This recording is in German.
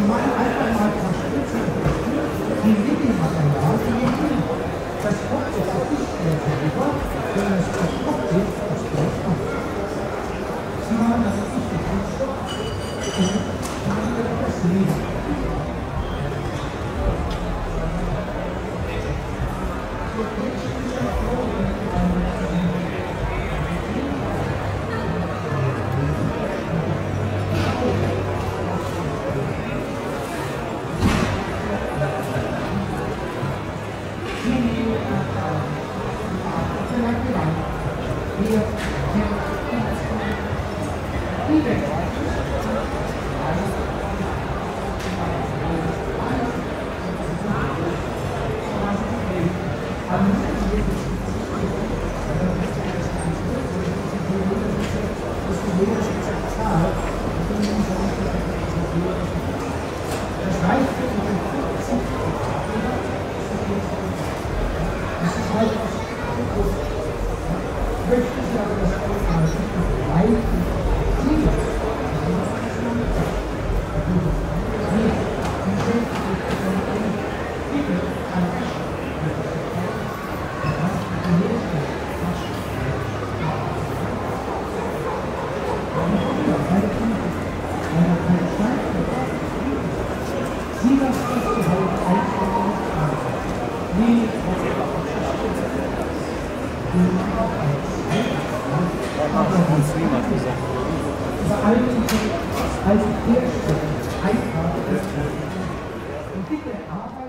mal einfach mal verstützen, die Wickelmaterial, das kommt jetzt nicht mehr darüber, wenn es verstopft wird, das bleibt ab. Sie machen das nicht die Kunststoff und das Leben. Als erste einfach